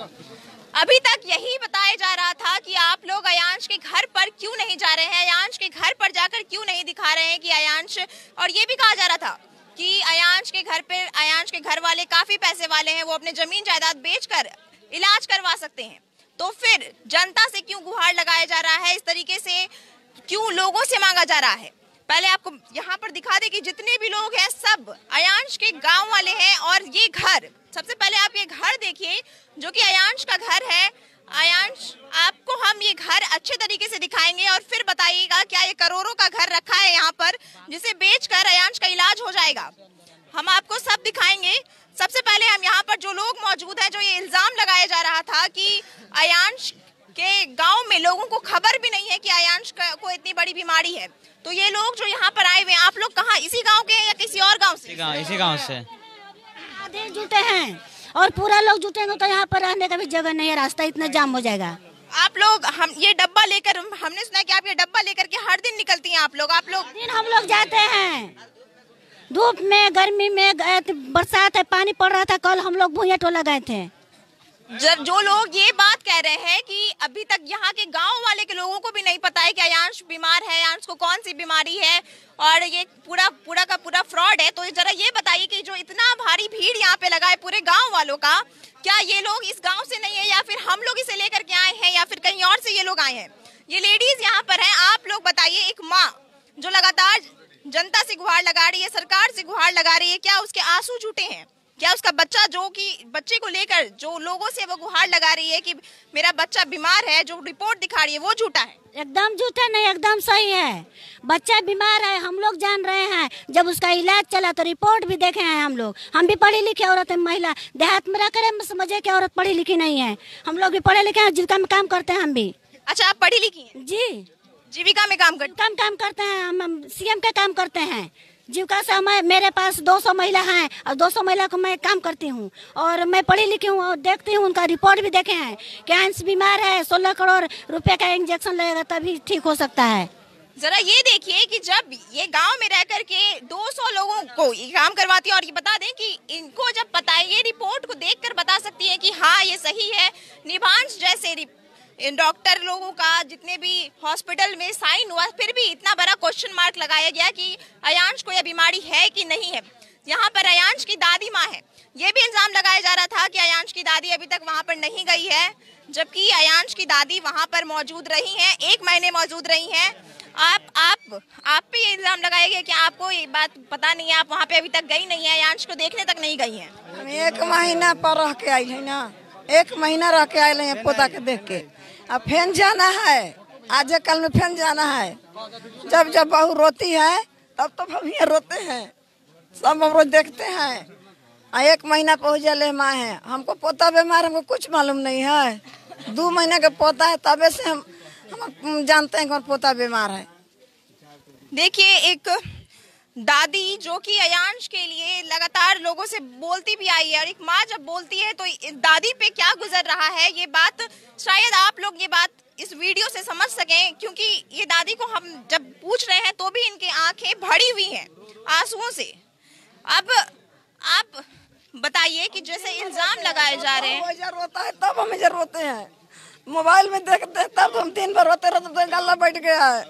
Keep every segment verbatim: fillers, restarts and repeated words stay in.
अभी तक यही बताया जा रहा था कि आप लोग अयांश के घर पर क्यों नहीं जा रहे हैं, अयांश के घर पर जाकर क्यों नहीं दिखा रहे हैं कि अयांश, और ये भी कहा जा रहा था कि अयांश के घर पे, अयांश के घर वाले काफी पैसे वाले हैं, वो अपने जमीन जायदाद बेचकर इलाज करवा सकते हैं। तो फिर जनता से क्यों गुहार लगाया जा रहा है, इस तरीके से क्यों लोगों से मांगा जा रहा है? पहले आपको यहाँ पर दिखा दे कि जितने भी लोग हैं सब अयांश के गांव वाले हैं। और ये घर, सबसे पहले आप ये घर देखिए जो कि अयांश का घर है। अयांश, आपको हम ये घर अच्छे तरीके से दिखाएंगे और फिर बताइएगा क्या ये करोड़ों का घर रखा है यहाँ पर जिसे बेचकर अयांश का इलाज हो जाएगा। हम आपको सब दिखाएंगे। सबसे पहले हम यहाँ पर जो लोग मौजूद हैं, जो ये इल्जाम लगाया जा रहा था कि अयांश के गांव में लोगों को खबर भी नहीं है कि अयांश को इतनी बड़ी बीमारी है, तो ये लोग जो यहाँ पर आए हुए हैं, आप लोग कहाँ, इसी गांव के हैं या किसी और गांव से? इसी गांव से आधे जुटे हैं और पूरा लोग जुटेंगे तो यहाँ पर रहने का भी जगह नहीं है, रास्ता इतना जाम हो जाएगा। आप लोग, हम ये डब्बा लेकर, हमने सुना कि आप ये डब्बा लेकर के हर दिन निकलती हैं आप लोग आप लोग दिन हम लोग जाते हैं, धूप में, गर्मी में, बरसात है, पानी पड़ रहा था, कल हम लोग भूया टोला गए थे। जब जो लोग ये बात कह रहे हैं कि अभी तक यहाँ के गांव वाले के लोगों को भी नहीं पता है कि अयांश बीमार है, अयांश को कौन सी बीमारी है और ये पूरा पूरा का पूरा फ्रॉड है, तो जरा ये बताइए कि जो इतना भारी भीड़ यहाँ पे लगा है पूरे गांव वालों का, क्या ये लोग इस गांव से नहीं है या फिर हम लोग इसे लेकर के आए हैं या फिर कहीं और से ये लोग आए हैं? ये लेडीज यहाँ पर है, आप लोग बताइए। एक माँ जो लगातार जनता से गुहार लगा रही है, सरकार से गुहार लगा रही है, क्या उसके आंसू झूठे हैं? क्या उसका बच्चा, जो कि बच्चे को लेकर जो लोगों से वो गुहार लगा रही है कि मेरा बच्चा बीमार है, जो रिपोर्ट दिखा रही है वो झूठा है? एकदम झूठा नहीं, एकदम सही है। बच्चा बीमार है, हम लोग जान रहे हैं। जब उसका इलाज चला तो रिपोर्ट भी देखे हैं हम लोग। हम भी पढ़ी लिखी औरत है, महिला, देहात में रहकर हम समझे कि औरत पढ़ी लिखी नहीं है। हम लोग भी पढ़े लिखे हैं, जीविका में काम करते हैं हम भी। अच्छा, आप पढ़ी लिखी हैं? जी, जीविका में काम करते काम काम करते हैं हम, सीएम का काम करते हैं। जीविका से हमें, मेरे पास दो सौ महिला हैं और दो सौ महिला को मैं काम करती हूँ और मैं पढ़ी लिखी हूँ और देखती हूँ, उनका रिपोर्ट भी देखे हैं कि अंश बीमार है, सोलह करोड़ रुपए का इंजेक्शन लगेगा तभी ठीक हो सकता है। जरा ये देखिए कि जब ये गांव में रह करके दो सौ लोगों को ये काम करवाती है, और ये बता दें कि इनको जब पता है, ये रिपोर्ट को देखकर बता सकती है कि हाँ ये सही है। निभांश जैसे इन डॉक्टर लोगों का जितने भी हॉस्पिटल में साइन हुआ, फिर भी इतना बड़ा क्वेश्चन मार्क लगाया गया कि अयांश को यह बीमारी है कि नहीं है। यहाँ पर अयांश की दादी माँ है, ये भी इल्जाम लगाया जा रहा था कि अयांश की दादी अभी तक वहाँ पर नहीं गई है, जबकि अयांश की दादी वहाँ पर मौजूद रही हैं, एक महीने मौजूद रही हैं। आप आप आप पे ये इल्जाम लगाया गया कि आपको ये बात पता नहीं है, आप वहाँ पे अभी तक गई नहीं है, अयांश को देखने तक नहीं गई है। हम एक महीना पर रह के आई है ना, एक महीना रह के आये हैं पोता के देख के। अब फिर जाना है, आज कल में फिर जाना है। जब जब बहू रोती है तब तो हम ये रोते हैं, सब हम रोज देखते हैं। एक महीना पहुँच जाले माँ है, हमको पोता बीमार, हमको कुछ मालूम नहीं है। दो महीने का पोता है, तबे से हम हम जानते हैं कि पोता बीमार है। देखिए, एक दादी जो कि अयांश के लिए लगातार लोगों से बोलती भी आई है, और एक माँ जब बोलती है तो दादी पे क्या गुजर रहा है, ये बात शायद आप लोग ये बात इस वीडियो से समझ सकें, क्योंकि ये दादी को हम जब पूछ रहे हैं तो भी इनकी आंखें भरी हुई हैं आंसुओं से। अब आप बताइए कि जैसे इल्जाम लगाए जा रहे हैं, रोता है तब हम इधर रोते हैं, मोबाइल में देखते हैं तब हम दिन भर रोते रहते, तो गला बैठ गया है।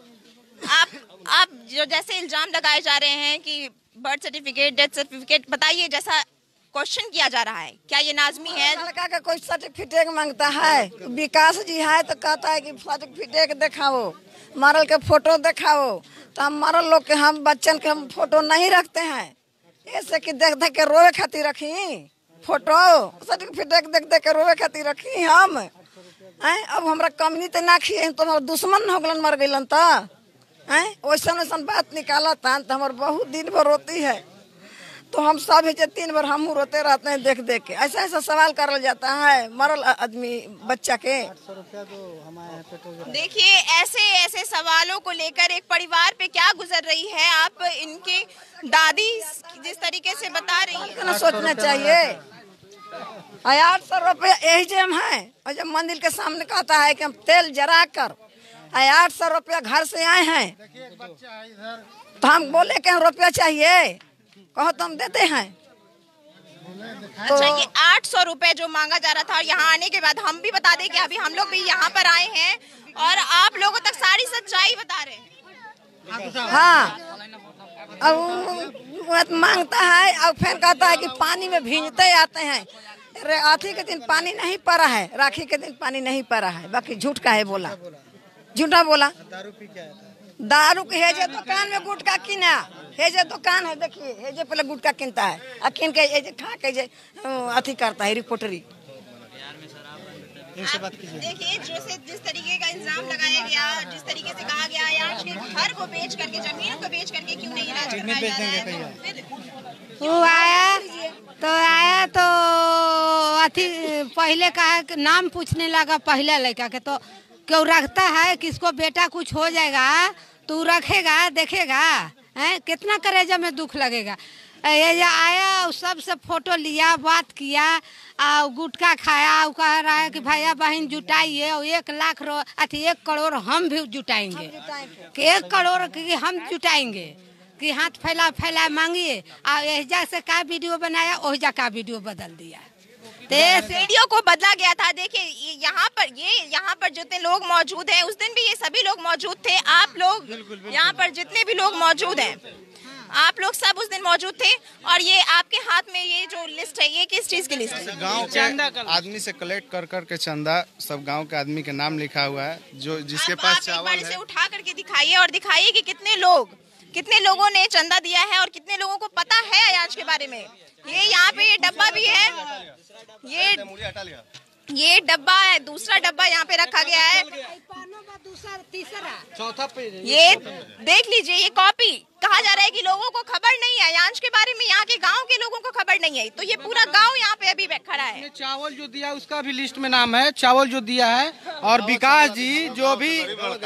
आप आप जो जैसे इल्जाम लगाए जा रहे हैं कि बर्थ सर्टिफिकेट, डेथ सर्टिफिकेट, बताइए जैसा क्वेश्चन किया जा रहा है, क्या ये नाजमी है? लड़का का कोई सर्टिफिकेट मांगता है, विकास जी है तो कहता है कि सर्टिफिकेट दिखाओ, मरल के फोटो दिखाओ, तो हम मरल लोग के, हम बच्चन के हम फोटो नहीं रखते हैं, ऐसे कि देख देख के रोवे खातिर रखी फोटो, सर्टिफिकेट देख देख के रोवे खातिर रखी हम। हैं, अब हमरा कमनी तो ना खिए तो हमारा दुश्मन हो गलन, मर गलन तो हैं, वैसा वैसा बात निकाला था तो हमारे बहुत दिन भर रोती है, तो हम सब है तीन बार हम रोते रहते हैं देख देख के। ऐसा ऐसा सवाल कर जाता है मरल आदमी बच्चा के। देखिए, ऐसे ऐसे सवालों को लेकर एक परिवार पे क्या गुजर रही है, आप इनके दादी जिस तरीके से बता रही है, ना सोचना चाहिए। आठ सौ रुपया यही जेम है, और जब मंदिर के सामने कहता है कि हम तेल जरा कर आठ सौ रुपया घर से आए हैं, तो हम बोले कि रुपया चाहिए, कहो तो हम देते हैं। अच्छा, ये आठ सौ रुपए जो मांगा जा रहा था, और यहाँ आने के बाद हम भी बता दें कि अभी हम लोग भी यहाँ पर आए हैं और आप लोगों तक सारी सच्चाई बता रहे हैं। हाँ, अब मांगता है और फिर कहता है कि पानी में भींजते आते हैं। राखी के दिन पानी नहीं पड़ा है, राखी के दिन पानी नहीं पड़ा है, बाकी झूठ का है बोला, झूठा बोला। दारू पी के आया था। दारू के हेजे दुकान में गुटखा किना, हेजे दुकान है, देखिए हेजे पहले गुटखा किनता है और किन के हेजे खा के जे अथी करता है रिपोर्टरी। देखिए जो से जिस तरीके का इल्जाम लगाया गया, जिस तरीके से कहा गया आयांश के घर को बेच करके, जमीन को बेच करके क्यों नहीं इलाज करवाया जा रहा है। वो आया तो आया तो अथी पहले कहा नाम पूछने लगा, पहला लड़का के तो क्यों रखता है, किसको बेटा कुछ हो जाएगा तू रखेगा, देखेगा है, कितना करेजा में दुख लगेगा। ये आया सबसे फोटो लिया, बात किया और गुटखा खाया, और कह रहा है कि भैया बहन जुटाइए और एक लाख रो अथी एक करोड़ हम भी जुटाएंगे, कि एक करोड़ की हम जुटाएंगे, कि हाथ फैला फैला मांगिए। और एहजा से का वीडियो बनाया, ओहजा का वीडियो बदल दिया, वीडियो को बदला गया था। देखिए यहाँ पर ये यहाँ पर जितने लोग मौजूद हैं, उस दिन भी ये सभी लोग मौजूद थे। आप लोग यहाँ पर जितने भी लोग मौजूद हैं, आप लोग सब उस दिन मौजूद थे। और ये आपके हाथ में ये जो लिस्ट है, ये किस चीज की लिस्ट है? गांव के आदमी से कलेक्ट कर कर के चंदा, सब गांव के आदमी के नाम लिखा हुआ है, जो जिसके पास चावल है। इसे उठा करके दिखाइए और दिखाइए कि कितने लोग कितने लोगों ने चंदा दिया है और कितने लोगों को पता है अयांश के बारे में। ये यहाँ पे ये डब्बा भी है, ये ये डब्बा है, दूसरा डब्बा यहाँ पे रखा गया है, चौथा पे ये देख लीजिए। ये कॉपी कहा जा रहा है कि लोगों को खबर नहीं है अयांश के बारे में, यहाँ के गांव के लोगों को खबर नहीं है। तो ये पूरा गांव यहाँ पे अभी खड़ा है। चावल जो दिया उसका भी लिस्ट में नाम है, चावल जो दिया है। और विकास जी जो भी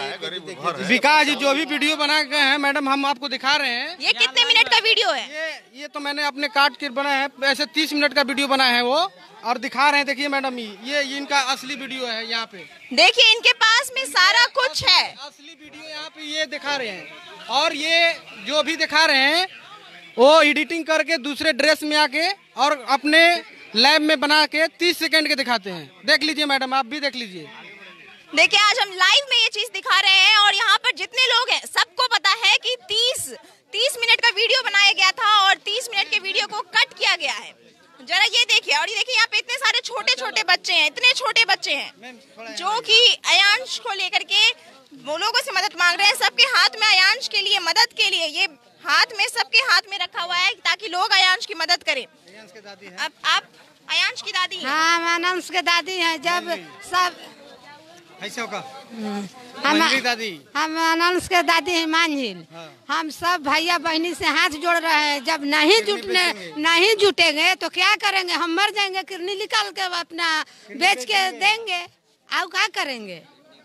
विकास जी जो भी वीडियो बना गए हैं, मैडम हम आपको दिखा रहे हैं। ये कितने मिनट का वीडियो है? ये ये तो मैंने अपने काट के बनाया है, ऐसे तीस मिनट का वीडियो बना है वो, और दिखा रहे हैं। देखिए मैडम, ये इनका असली वीडियो है। यहाँ पे देखिए इनके पास में सारा कुछ है, असली वीडियो यहाँ पे ये दिखा रहे हैं। और ये जो भी दिखा रहे हैं वो एडिटिंग करके दूसरे ड्रेस में आके और अपने लैब में बना के तीस सेकंड के दिखाते हैं। देख लीजिए मैडम, आप भी देख लीजिए। देखिए आज हम लाइव में ये चीज दिखा रहे हैं और यहाँ पर जितने लोग हैं सबको पता है कि तीस तीस मिनट का वीडियो बनाया गया था और तीस मिनट के वीडियो को कट किया गया है। जरा ये देखिए, और ये देखिए यहाँ पे इतने सारे छोटे छोटे बच्चे हैं, इतने छोटे बच्चे हैं जो कि अयांश को लेकर के वो लोगों से मदद मांग रहे हैं। सबके हाथ में अयांश के लिए मदद के लिए ये हाथ में सबके हाथ में रखा हुआ है ताकि लोग अयांश की मदद करें। अब आप अयांश की दादी हैं? हाँ, अयांश के दादी हैं। जब सब ऐसे होगा हम दादी हम अयांश के दादी हैं मांझिल। हम सब भैया बहनी से हाथ जोड़ रहे हैं। जब नहीं जुटने नहीं जुटेंगे तो क्या करेंगे? हम मर जाएंगे, किडनी निकाल के अपना बेच के देंगे, और क्या करेंगे?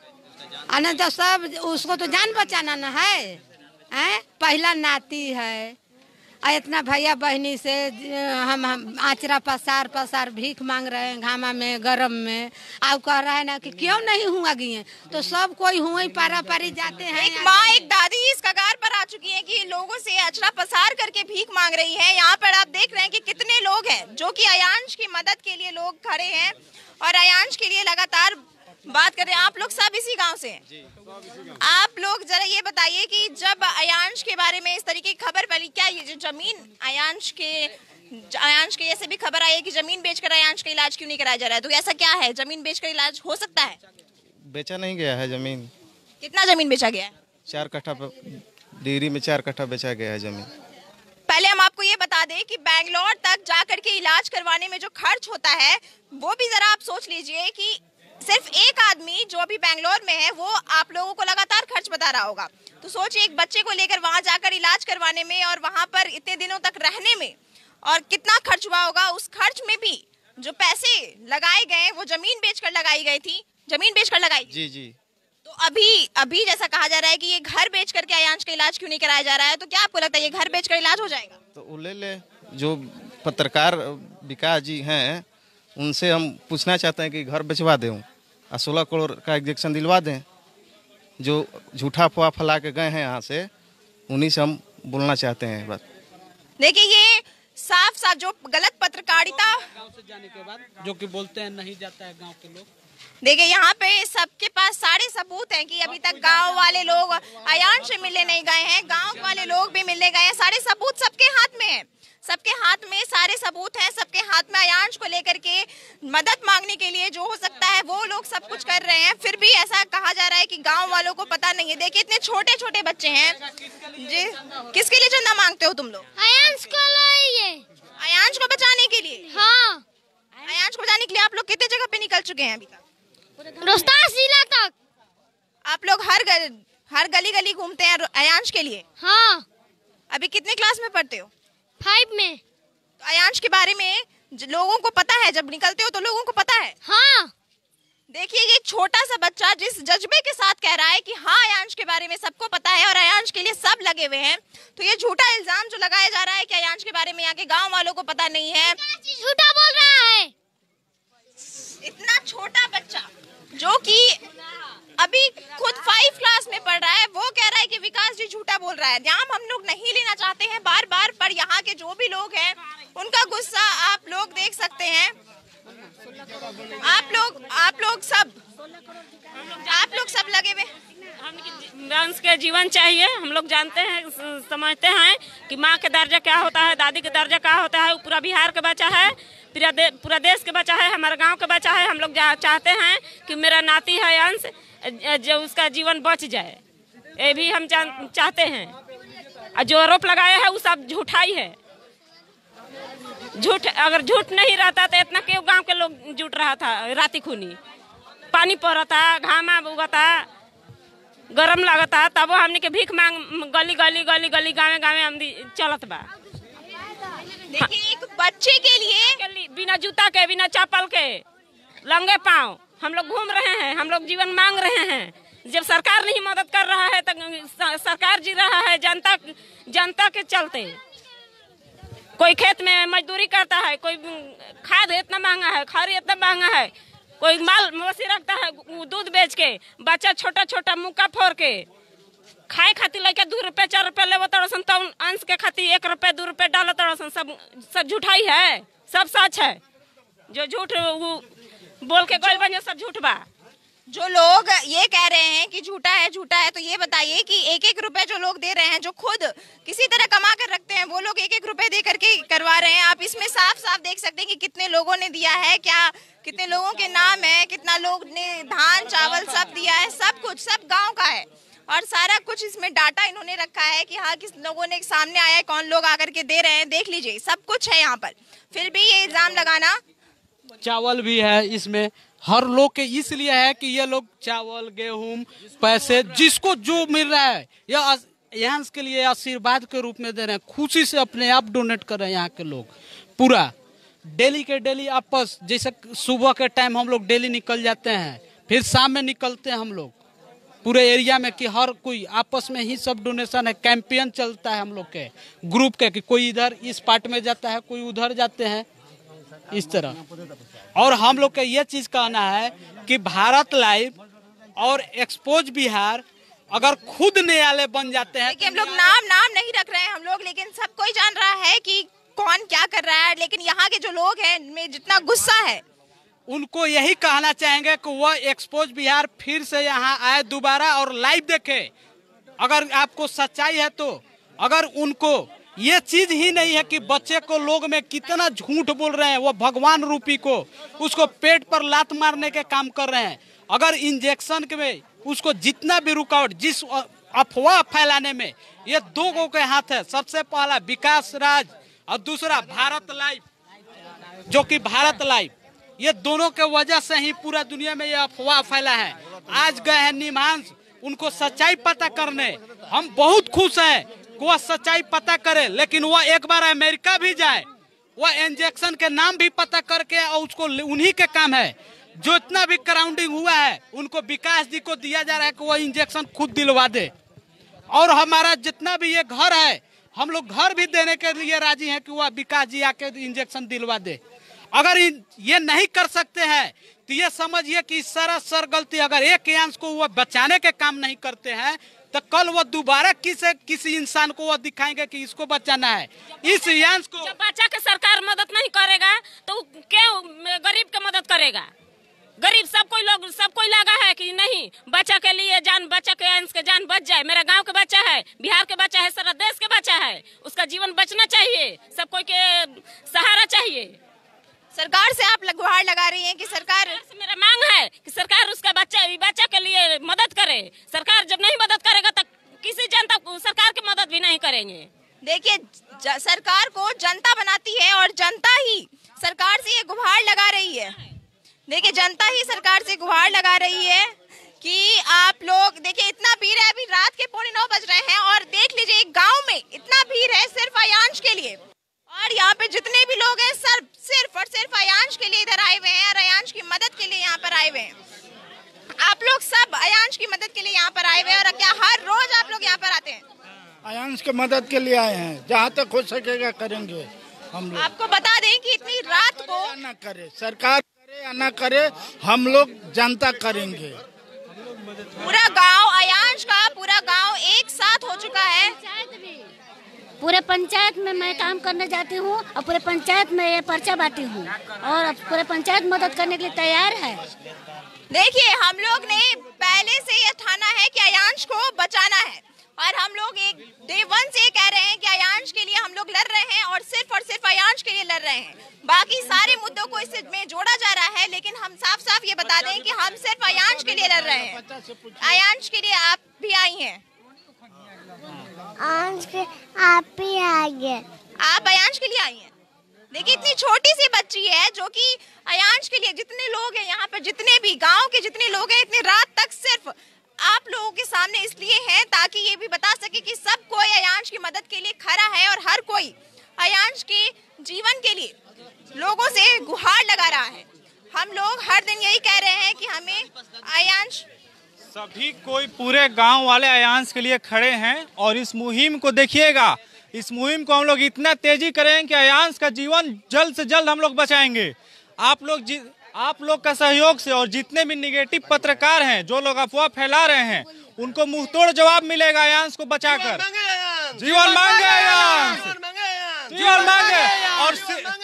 अने तो सब उसको तो जान बचाना न है, हैं? पहला नाती है, इतना भैया बहनी से हम, हम आचरा पसार पसार भीख मांग रहे हैं घामा में गरम में। अब कह रहा है ना कि क्यों नहीं हुआ गए, तो सब कोई हुआ पारा पारी जाते हैं। एक माँ एक दादी इस कगार पर आ चुकी है कि लोगों से अचरा पसार करके भीख मांग रही है। यहाँ पर आप देख रहे हैं कि कितने लोग हैं जो कि अयांश की मदद के लिए लोग खड़े हैं और अयांश के लिए लगातार बात कर रहे हैं। आप लोग सब इसी गांव से हैं? आप लोग जरा ये बताइए कि जब अयांश के बारे में इस तरीके की खबर पड़ी, क्या ये जो जमीन अयांश के अयांश के जैसे भी खबर आई है कि जमीन बेचकर अयांश का इलाज क्यों नहीं कराया जा रहा है, तो ऐसा क्या है? जमीन बेचकर इलाज हो सकता है? बेचा नहीं गया है जमीन। कितना जमीन बेचा गया है? चार कट्ठा डिग्री में चार कट्ठा बेचा गया है जमीन। पहले हम आपको ये बता दें कि बैंगलोर तक जाकर के इलाज करवाने में जो खर्च होता है वो भी जरा आप सोच लीजिए कि सिर्फ एक आदमी जो अभी बैंगलोर में है वो आप लोगों को लगातार खर्च बता रहा होगा। तो सोचिए एक बच्चे को लेकर वहां जाकर इलाज करवाने में और वहां पर इतने दिनों तक रहने में और कितना खर्च हुआ होगा। उस खर्च में भी जो पैसे लगाए गए वो जमीन बेचकर लगाई गई थी, जमीन बेचकर लगाई थी। जी जी। तो अभी अभी जैसा कहा जा रहा है कि ये घर बेच करके अयांश का इलाज क्यों नहीं कराया जा रहा है, तो क्या आपको लगता है ये घर बेचकर इलाज हो जाएगा? तो ले ले जो पत्रकार विकास जी हैं उनसे हम पूछना चाहते हैं कि घर बेचवा दें और सोलह करोड़ का इंजेक्शन दिलवा दें। जो झूठा अफवाह फैला के गए हैं यहाँ से, उन्हीं से हम बोलना चाहते हैं। बस देखिए ये साफ साफ जो गलत पत्रकारिता गांव से जाने के बाद जो कि बोलते हैं नहीं जाता है गांव के लोग। देखिए यहाँ पे सबके पास सारे सबूत हैं कि अभी तक गांव वाले लोग अयान से मिलने नहीं गए हैं, गांव वाले लोग भी मिलने गए हैं, सारे सबूत सबके हाथ में हैं, सबके हाथ में सारे सबूत हैं, सबके हाथ में अयांश को लेकर के मदद मांगने के लिए जो हो सकता है वो लोग सब कुछ कर रहे हैं। फिर भी ऐसा कहा जा रहा है कि गांव वालों को पता नहीं है। देखिए इतने छोटे छोटे बच्चे हैं जी, किसके लिए चंदा मांगते हो तुम लोग? अयांश को लाइए, अयांश को बचाने के लिए। हाँ, अयांश को बचाने के लिए आप लोग कितने जगह पे निकल चुके हैं अभी तक? रोहतास जिला तक। आप लोग हर गल, हर गली गली घूमते हैं अयांश के लिए? हाँ। अभी कितने क्लास में पढ़ते हो? फाइव में। तो अयांश के बारे में लोगों को पता है, जब निकलते हो तो लोगों को पता है? हाँ। देखिए ये छोटा सा बच्चा जिस जज्बे के साथ कह रहा है कि हाँ अयांश के बारे में सबको पता है और अयांश के लिए सब लगे हुए हैं, तो ये झूठा इल्जाम जो लगाया जा रहा है कि अयांश के बारे में यहाँ के गाँव वालों को पता नहीं है, झूठा बोल रहा है। इतना छोटा बच्चा जो कि अभी खुद फाइव क्लास में पढ़ रहा है वो कह रहा है कि विकास जी झूठा बोल रहा है। नाम हम लोग नहीं लेना चाहते हैं बार बार, पर यहाँ के जो भी लोग हैं उनका गुस्सा आप लोग देख सकते हैं। आप लोग आप लोग सब आप लोग सब लगे हुए। वंश के जीवन चाहिए, हम लोग जानते हैं, समझते हैं कि माँ के दर्जा क्या होता है, दादी के दर्जा क्या होता है। पूरा बिहार का बच्चा है, पूरा दे, पूरा देश के बच्चा है, हमारे गांव का बच्चा है। हम लोग चाहते हैं कि मेरा नाती है अंश, जो उसका जीवन बच जाए, ये भी हम चाहते हैं। जो आरोप लगाया है वो सब झूठाई है, झूठ। अगर झूठ नहीं रहता तो इतना क्यों गांव के लोग जुट रहा था, राती खूनी पानी पड़ था, घामा उगता, गरम लगता, तब हमने के भीख मांग गली गली गली गली गाँव गाँव हम चलत बा। देखिए एक बच्चे के लिए बिना जूता के, बिना चप्पल के, लंगे पाँव हम लोग घूम रहे हैं, हम लोग जीवन मांग रहे हैं। जब सरकार नहीं मदद कर रहा है तो सरकार जी रहा है जनता जनता के चलते। कोई खेत में मजदूरी करता है, कोई खाद इतना महंगा है, खरी इतना महंगा है, कोई माल मवेशी रखता है दूध बेच के, बच्चा छोटा छोटा मुक्का फोड़ के खाए खातिर लेके दो रुपये चार रुपये ले तड़सन, तो अंश के खातिर एक रुपये दो रुपये डाल तड़सन। सब सब झूठाई है, सब सच है। जो झूठ वो बोल के गोल बन सब झूठ बा। जो लोग ये कह रहे हैं कि झूठा है झूठा है, तो ये बताइए कि एक एक रुपए जो लोग दे रहे हैं, जो खुद किसी तरह कमा कर रखते हैं, वो लोग एक एक रुपए दे करके करवा रहे हैं। आप इसमें साफ साफ देख सकते हैं कि कितने लोगों ने दिया है, क्या कितने लोगों के नाम है, कितना लोग ने धान चावल सब दिया है, सब कुछ सब गाँव का है और सारा कुछ इसमें डाटा इन्होंने रखा है कि हाँ किस लोगों ने सामने आया है, कौन लोग आकर के दे रहे हैं, देख लीजिए सब कुछ है यहाँ पर। फिर भी ये इल्जाम लगाना, चावल भी है इसमें, हर लोग के इसलिए है कि ये लोग चावल गेहूं पैसे जिसको जो मिल रहा है यह यहाँ के लिए आशीर्वाद के रूप में दे रहे हैं, खुशी से अपने आप डोनेट कर रहे हैं। यहाँ के लोग पूरा डेली के डेली आपस, जैसे सुबह के टाइम हम लोग डेली निकल जाते हैं, फिर शाम में निकलते हैं हम लोग पूरे एरिया में, कि हर कोई आपस में ही सब डोनेशन है। कैंपेन चलता है हम लोग के ग्रुप के, कि कोई इधर इस पार्ट में जाता है, कोई उधर जाते हैं, इस तरह। और हम लोग का ये चीज कहना है कि भारत लाइव और एक्सपोज बिहार अगर खुद न्यायालय बन जाते हैं, देखिए हम लोग नाम नाम नहीं रख रहे हैं हम लोग, लेकिन सब कोई जान रहा है कि कौन क्या कर रहा है। लेकिन यहाँ के जो लोग हैं में जितना गुस्सा है, उनको यही कहना चाहेंगे कि वह एक्सपोज बिहार फिर से यहाँ आए दोबारा और लाइव देखे। अगर आपको सच्चाई है तो, अगर उनको ये चीज ही नहीं है कि बच्चे को लोग में कितना झूठ बोल रहे हैं, वो भगवान रूपी को उसको पेट पर लात मारने के काम कर रहे हैं। अगर इंजेक्शन के में उसको जितना भी रुकावट, जिस अफवाह फैलाने में, ये दो गो के हाथ है। सबसे पहला विकास राज और दूसरा भारत लाइव, जो कि भारत लाइव, ये दोनों के वजह से ही पूरा दुनिया में ये अफवाह फैला है। आज गए हैं निमांस उनको सच्चाई पता करने, हम बहुत खुश हैं वह सच्चाई पता करे, लेकिन वह एक बार अमेरिका भी जाए, वह इंजेक्शन के नाम भी पता करके, और उसको उन्हीं के काम है। जो इतना भी क्राउडिंग हुआ है उनको विकास जी को दिया जा रहा है कि वह इंजेक्शन खुद दिलवा दे। और हमारा जितना भी ये घर है, हम लोग घर भी देने के लिए राजी हैं कि वह विकास जी आके इंजेक्शन दिलवा दे। अगर ये नहीं कर सकते हैं तो ये समझिए कि सरासर गलती, अगर एक अंश को वह बचाने के काम नहीं करते हैं तो कल वो दोबारा किसी किसी इंसान को वो दिखाएंगे कि इसको बचाना है। इस यांश को जब बच्चा के सरकार मदद नहीं करेगा तो क्यों गरीब के मदद करेगा? गरीब सब कोई लोग सब कोई लगा है कि नहीं बच्चा के लिए जान, बच्चा के अंश के जान बच जाए। मेरा गांव का बच्चा है, बिहार के बच्चा है, सारा देश के बच्चा है, उसका जीवन बचना चाहिए, सब कोई के सहारा चाहिए। सरकार से आप गुहार लगा रही हैं कि सरकार से मेरा मांग है कि सरकार उसका बच्चा बच्चा के लिए मदद करे। सरकार जब नहीं मदद करेगा तो किसी जनता सरकार की मदद भी नहीं करेंगे। देखिए, सरकार को जनता बनाती है और जनता ही सरकार से ये गुहार लगा रही है। देखिए, जनता ही सरकार से गुहार लगा रही है कि आप लोग देखिए, इतना भीड़ है, अभी रात के पौने नौ बज रहे हैं और देख लीजिए एक गांव में इतना भीड़ है सिर्फ अयांश के लिए। और यहाँ पे जितने भी लोग हैं सर सिर्फ और सिर्फ अयांश के लिए इधर आए हुए हैं और अयांश की मदद के लिए यहाँ पर आए हुए हैं। आप लोग सब अयांश की मदद के लिए यहाँ पर आए हुए हैं और क्या हर रोज आप लोग यहाँ पर आते हैं? अयांश के मदद के लिए आए हैं, जहाँ तक हो सकेगा करेंगे हम लोग। आपको बता दें कि इतनी रात को न करे सरकार करे या न करे, हम लोग जनता करेंगे। पूरा गांव अयांश का पूरा गांव एक साथ हो चुका है। पूरे पंचायत में मैं काम करने जाती हूँ और पूरे पंचायत में ये पर्चा बांटी हूँ और पूरे पंचायत मदद करने के लिए तैयार है। देखिए, हम लोग ने पहले से ये ठाना है कि अयांश को बचाना है और हम लोग एक डे वन से कह रहे हैं कि अयांश के लिए हम लोग लड़ रहे हैं और सिर्फ और सिर्फ अयांश के लिए लड़ रहे हैं। बाकी सारे मुद्दों को इसमें जोड़ा जा रहा है, लेकिन हम साफ साफ ये बता दें कि हम सिर्फ अयांश के लिए लड़ रहे हैं। अयांश के लिए आप भी आई हैं? अयांश के आप भी आएंगे। आप अयांश के लिए आई हैं? देखिए, इतनी छोटी सी बच्ची है जो कि अयांश के लिए, जितने लोग हैं यहाँ पर, जितने भी गांव के जितने लोग हैं, इतनी रात तक सिर्फ आप लोगों के सामने इसलिए हैं ताकि ये भी बता सके कि सब कोई अयांश की मदद के लिए खड़ा है और हर कोई अयांश के जीवन के लिए लोगों से गुहार लगा रहा है। हम लोग हर दिन यही कह रहे हैं कि हमें अयांश, सभी कोई पूरे गांव वाले अयांश के लिए खड़े हैं और इस मुहिम को देखिएगा। इस मुहिम को हम लोग इतना तेजी करेंगे कि अयांश का जीवन जल्द से जल्द हम लोग बचाएंगे। आप लोग आप लोग का सहयोग से और जितने भी निगेटिव पत्रकार हैं, जो लोग अफवाह फैला रहे हैं, उनको मुंहतोड़ जवाब मिलेगा अयांश को बचाकर। जीवन मांगे अयांश, जीवन मांगे और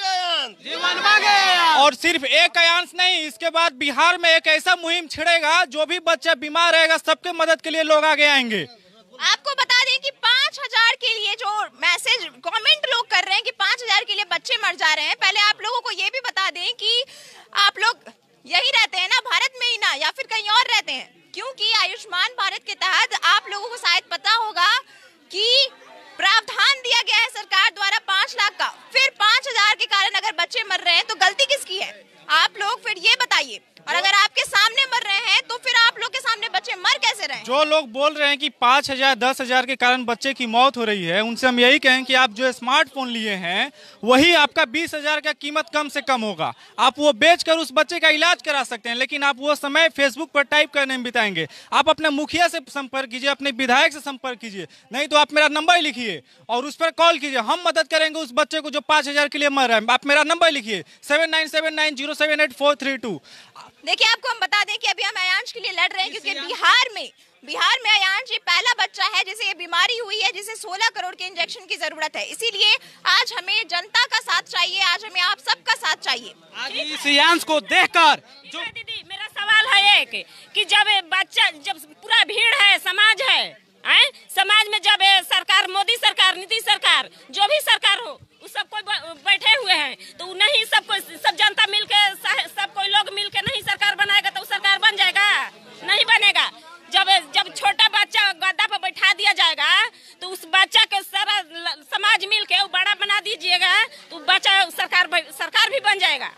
जीवन मांगे। और सिर्फ एक अयांश नहीं, इसके बाद बिहार में एक ऐसा मुहिम छिड़ेगा, जो भी बच्चा बीमार रहेगा सबके मदद के लिए लोग आगे आएंगे। आपको बता दें कि पाँच हजार के लिए जो मैसेज कमेंट लोग कर रहे हैं कि पाँच हजार के लिए बच्चे मर जा रहे हैं, पहले आप लोगों को ये भी बता दें कि आप लोग यही रहते हैं ना, भारत में ही ना, या फिर कहीं और रहते हैं? क्योंकि आयुष्मान भारत के तहत आप लोगों को शायद पता होगा कि प्रावधान दिया गया है सरकार द्वारा पाँच लाख का। फिर पाँच हजार के कारण अगर बच्चे मर रहे हैं तो गलती किसकी है? आप लोग फिर ये बताइए। और अगर आपके सामने मर रहे हैं तो फिर आप लोग के सामने बच्चे मर कैसे रहे? जो लोग बोल रहे हैं कि पाँच हजार दस हजार के कारण बच्चे की मौत हो रही है, उनसे हम यही कहें कि आप जो स्मार्टफोन लिए हैं वही आपका बीस हजार का कीमत कम से कम होगा। आप वो बेचकर उस बच्चे का इलाज करा सकते हैं, लेकिन आप वो समय फेसबुक पर टाइप करने में बिताएंगे। आप अपने मुखिया से संपर्क कीजिए, अपने विधायक से संपर्क कीजिए, नहीं तो आप मेरा नंबर लिखिए और उस पर कॉल कीजिए। हम मदद करेंगे उस बच्चे को जो पाँच हजार के लिए मर रहा है। आप मेरा नंबर लिखिए seven nine seven nine zero seven eight four three two. देखिए, आपको हम बता दें कि अभी हम अयांश के लिए लड़ रहे हैं क्योंकि बिहार में बिहार में अयांश ये पहला बच्चा है जिसे ये बीमारी हुई है, जिसे सोलह करोड़ के इंजेक्शन की जरूरत है। इसीलिए आज हमें जनता का साथ चाहिए, आज हमें आप सबका साथ चाहिए। आज इस अयांश को देखकर जो दीदी, मेरा सवाल है एक कि जब बच्चा, जब पूरा भीड़ है, समाज है, आए? समाज में जब सरकार, मोदी सरकार, नीतीश सरकार, जो भी सरकार हो, सब कोई बैठे हुए हैं, तो नहीं सब कोई, सब जनता मिलके, सब कोई लोग मिलके नहीं सरकार बनाएगा तो सरकार बन जाएगा? नहीं बनेगा। जब जब छोटा बच्चा गद्दा पर बैठा दिया जाएगा तो उस बच्चा के सारा समाज मिलके वो बड़ा बना दीजिएगा तो बच्चा सरकार सरकार भी बन जाएगा।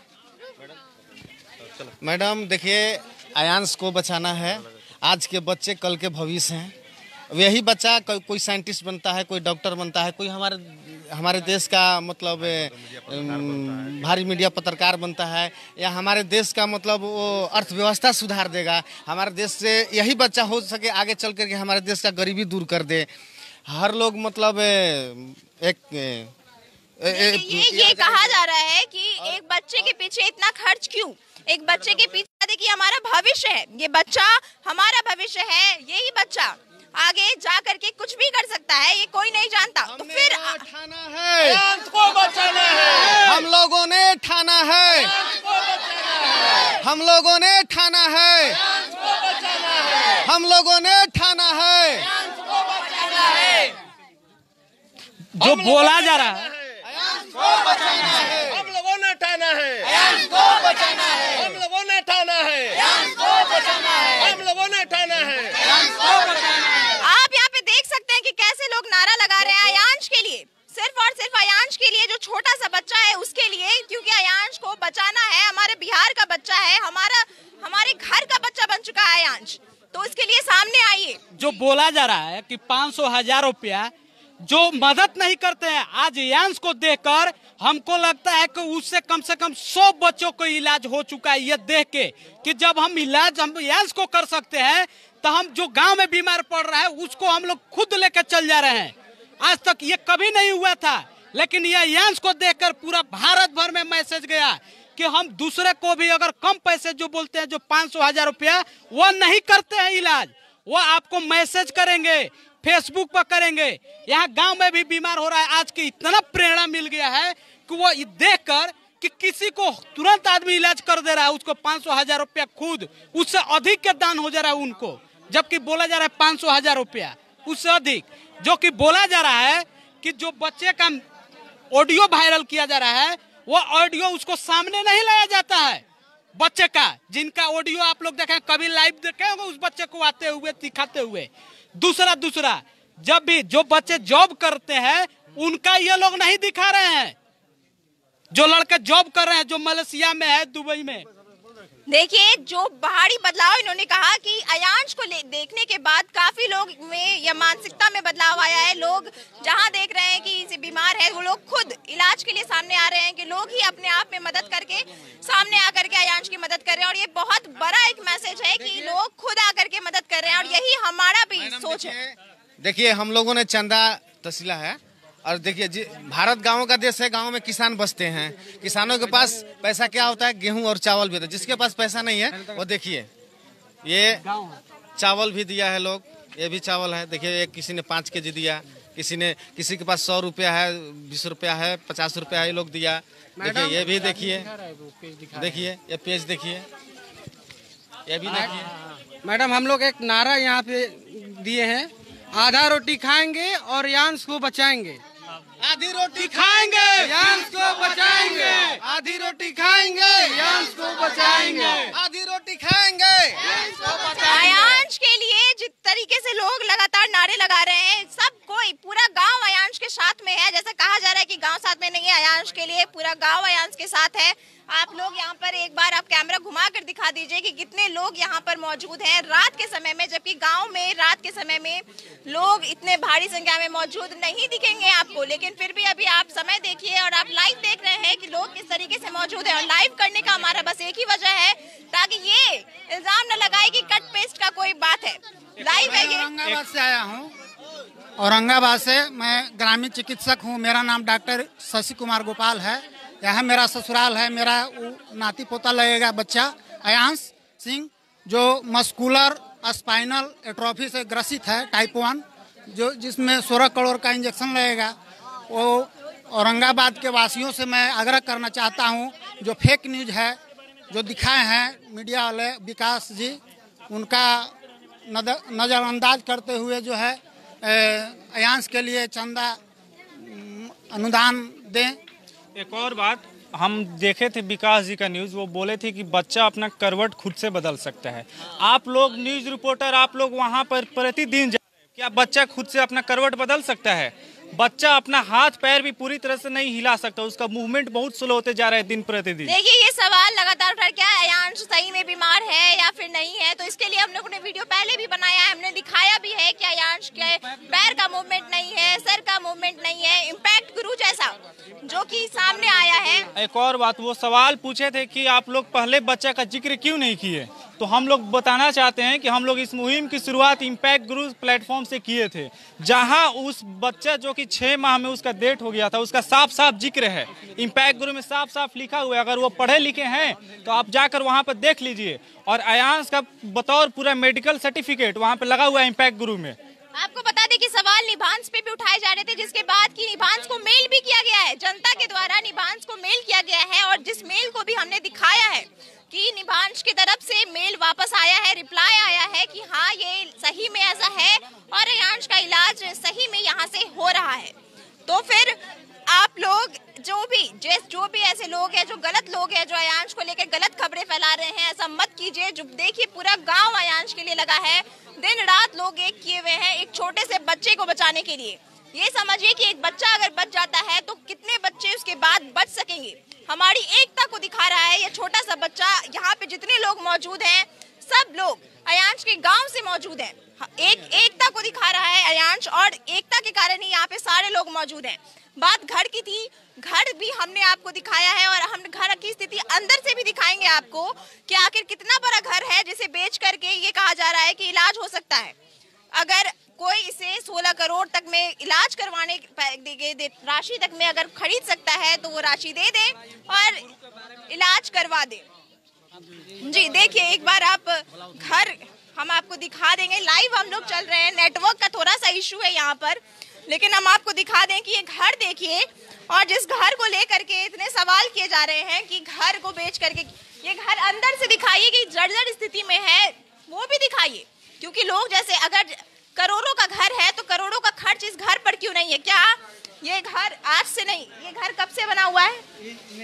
मैडम देखिए, अयांश को बचाना है। आज के बच्चे कल के भविष्य हैं। यही बच्चा को, कोई साइंटिस्ट बनता है, कोई डॉक्टर बनता है, कोई हमारे हमारे देश का मतलब भारी मीडिया पत्रकार बनता है, या हमारे देश का मतलब वो अर्थव्यवस्था सुधार देगा। हमारे देश से यही बच्चा हो सके आगे चल करके हमारे देश का गरीबी दूर कर दे। हर लोग मतलब एक ए, ए, ये ये कहा जा रहा है कि एक बच्चे के पीछे इतना खर्च क्यों? एक बच्चे के पीछे देखिए हमारा भविष्य है, ये बच्चा हमारा भविष्य है। यही बच्चा आगे जा करके कुछ भी कर सकता है, ये कोई नहीं जानता। तो फिर ठाना है, को बचाना है, हम लोगों ने ठाना है, हम लोगों ने ठाना है, हम लोगों ने ठाना है, जो बोला जा रहा है हम लोगों ने ठाना है, हम लोगों ने ठाना है, हम लोगों ने ठाना है। आप यहाँ पे देख सकते हैं कि कैसे लोग नारा लगा रहे हैं अयांश के लिए, सिर्फ और सिर्फ अयांश के लिए, जो छोटा सा बच्चा है उसके लिए, क्योंकि अयांश को बचाना है। हमारे बिहार का बच्चा है, हमारा हमारे घर का बच्चा बन चुका है अयांश, तो इसके लिए सामने आइए। जो बोला जा रहा है कि पाँच सौ हजार रुपया जो मदद नहीं करते हैं, आज अयांश को देखकर हमको लगता है कि उससे कम से कम सौ बच्चों को इलाज हो चुका है। ये देख के कि जब हम इलाज हम अयांश को कर सकते हैं, तो हम जो गांव में बीमार पड़ रहा है उसको हम लोग खुद लेकर चल जा रहे हैं। आज तक ये कभी नहीं हुआ था, लेकिन ये अयांश को देखकर पूरा भारत भर में मैसेज गया कि हम दूसरे को भी अगर कम पैसे जो बोलते हैं, जो पाँच सौ हजार रुपया, वो नहीं करते हैं इलाज, वो आपको मैसेज करेंगे, फेसबुक पर करेंगे। यहाँ गांव में भी बीमार हो रहा है, आज के इतना प्रेरणा मिल गया है कि वो देखकर कि किसी को तुरंत आदमी इलाज कर दे रहा है, उसको पाँच सौ हजार रुपया खुद उससे अधिक के दान हो जा रहा है उनको, जबकि बोला जा रहा है पाँच सौ हजार रुपया उससे अधिक। जो कि बोला जा रहा है कि जो बच्चे का ऑडियो वायरल किया जा रहा है, वो ऑडियो उसको सामने नहीं लाया जाता है बच्चे का, जिनका ऑडियो आप लोग देखें, कभी लाइव देखे होंगे उस बच्चे को आते हुए दिखाते हुए। दूसरा दूसरा जब भी जो बच्चे जॉब करते हैं उनका ये लोग नहीं दिखा रहे हैं, जो लड़के जॉब कर रहे हैं, जो मलेशिया में है, दुबई में। देखिए, जो बाहरी बदलाव इन्होंने कहा कि अयांश को देखने के बाद काफी लोग में या मानसिकता में बदलाव आया है। लोग जहां देख रहे हैं कि इसे बीमार है, वो लोग खुद इलाज के लिए सामने आ रहे हैं कि लोग ही अपने आप में मदद करके सामने आकर के अयांश की मदद कर रहे हैं। और ये बहुत बड़ा एक मैसेज है कि लोग खुद आकर के मदद कर रहे हैं, और यही हमारा भी सोच है। देखिए, हम लोगों ने चंदा तसीला है, और देखिए भारत गांवों का देश है, गांव में किसान बसते हैं, किसानों के पास पैसा क्या होता है, गेहूं और चावल भी होता है। जिसके पास पैसा नहीं है वो देखिए ये चावल भी दिया है लोग, ये भी चावल है। देखिए, एक किसी ने पाँच के जी दिया, किसी ने किसी के पास सौ रुपया है, बीस रुपया है, पचास रुपया है, ये लोग दिया। देखिए ये भी देखिए, देखिए ये पेज देखिए, ये भी देखिए। मैडम, हम लोग एक नारा यहाँ पे दिए हैं, आधा रोटी खाएंगे और अयांश को बचाएंगे। आधी रोटी खाएंगे, अयांश को बचाएंगे, आधी रोटी खाएंगे, अयांश को बचाएंगे, आधी रोटी खाएंगे। अयांश के लिए जिस तरीके से लोग लगातार नारे लगा रहे हैं, सब कोई पूरा गांव अयांश के साथ में है। जैसा कहा जा रहा है कि गांव साथ में नहीं है, अयांश के लिए पूरा गांव अयांश के साथ है। आप लोग यहाँ पर एक बार आप कैमरा घुमा कर दिखा दीजिए कि कितने लोग यहाँ पर मौजूद हैं रात के समय में, जबकि गांव में रात के समय में लोग इतने भारी संख्या में मौजूद नहीं दिखेंगे आपको। लेकिन फिर भी अभी आप समय देखिए और आप लाइव देख रहे हैं कि लोग किस तरीके से मौजूद है। और लाइव करने का हमारा बस एक ही वजह है, ताकि ये इल्जाम न लगाए कि कट पेस्ट का कोई बात है। लाइव है ये। औरंगाबाद से आया हूँ, औरंगाबाद से। मैं ग्रामीण चिकित्सक हूँ, मेरा नाम डॉक्टर शशि कुमार गोपाल है। यहाँ मेरा ससुराल है, मेरा नाती पोता लगेगा बच्चा अयांश सिंह, जो मस्कुलर स्पाइनल एट्रोफी से ग्रसित है, टाइप वन, जो जिसमें सोलह करोड़ का इंजेक्शन लगेगा। वो औरंगाबाद के वासियों से मैं आग्रह करना चाहता हूँ, जो फेक न्यूज है जो दिखाए हैं मीडिया वाले विकास जी, उनका नज़रअंदाज करते हुए जो है अयांश के लिए चंदा अनुदान दें। एक और बात, हम देखे थे विकास जी का न्यूज़, वो बोले थे कि बच्चा अपना करवट खुद से बदल सकता है। आप लोग न्यूज़ रिपोर्टर, आप लोग वहाँ पर प्रतिदिन, क्या बच्चा खुद से अपना करवट बदल सकता है? बच्चा अपना हाथ पैर भी पूरी तरह से नहीं हिला सकता, उसका मूवमेंट बहुत स्लो होते जा रहा है दिन प्रतिदिन। देखिए, ये सवाल लगातार उठा, क्या अयांश सही में बीमार है या फिर नहीं है? तो इसके लिए हम लोगों ने वीडियो पहले भी बनाया है, हमने दिखाया भी है कि अयांश के पैर का मूवमेंट नहीं है, सर का मूवमेंट नहीं है, इम्पैक्ट गुरु जैसा जो कि सामने आया है। एक और बात, वो सवाल पूछे थे कि आप लोग पहले बच्चा का जिक्र क्यों नहीं किए, तो हम लोग बताना चाहते हैं कि हम लोग इस मुहिम की शुरुआत इम्पैक्ट गुरु प्लेटफॉर्म से किए थे, जहां उस बच्चा जो कि छह माह में उसका डेथ हो गया था, उसका साफ साफ जिक्र है इम्पैक्ट गुरु में, साफ साफ लिखा हुआ है। अगर वो पढ़े लिखे हैं तो आप जाकर वहां पर देख लीजिए। और अयांश का बतौर पूरा मेडिकल सर्टिफिकेट वहां पर लगा हुआ है इम्पैक्ट गुरु में, आपको बता दें कि सवाल निभांस पे भी उठाए जा रहे थे, जिसके बाद की निभांस को मेल भी किया गया है, जनता के द्वारा निभांस को मेल किया गया है और जिस मेल को भी हमने दिखाया है कि निभांस की तरफ से मेल वापस आया है, रिप्लाई आया है कि हाँ ये सही में ऐसा है और अयांश का इलाज सही में यहाँ से हो रहा है। तो फिर आप लोग जो भी जैस जो भी ऐसे लोग हैं, जो गलत लोग हैं, जो अयांश को लेकर गलत खबरें फैला रहे हैं, ऐसा मत कीजिए। जो देखिए पूरा गांव अयांश के लिए लगा है, दिन रात लोग एक किए हुए हैं एक छोटे से बच्चे को बचाने के लिए। ये समझिए कि एक बच्चा अगर बच जाता है तो कितने बच्चे उसके बाद बच सकेंगे। हमारी एकता को दिखा रहा है ये छोटा सा बच्चा। यहाँ पे जितने लोग मौजूद हैं सब लोग अयांश के गांव से मौजूद हैं। एक एकता को दिखा रहा है अयांश और एकता के कारण ही यहाँ पे सारे लोग मौजूद हैं। बात घर की थी, घर भी हमने आपको दिखाया है और हम घर की स्थिति अंदर से भी दिखाएंगे आपको कि आखिर कितना बड़ा घर है जिसे बेच करके ये कहा जा रहा है कि इलाज हो सकता है। अगर कोई इसे सोलह करोड़ तक में इलाज करवाने राशि तक में अगर खरीद सकता है तो वो राशि दे दे और इलाज करवा दे। जी देखिए एक बार आप घर हम आपको दिखा देंगे, लाइव हम लोग चल रहे हैं, नेटवर्क का थोड़ा सा इशू है यहाँ पर, लेकिन हम आपको दिखा दें कि ये घर देखिए और जिस घर को लेकर के इतने सवाल किए जा रहे हैं कि घर को बेच करके, ये घर अंदर से दिखाइए कि जर्जर स्थिति में है वो भी दिखाइए, क्योंकि लोग जैसे अगर करोड़ों का घर है तो करोड़ों का खर्च इस घर पर क्यों नहीं है? क्या ये घर आज से नहीं, ये घर कब से बना हुआ है?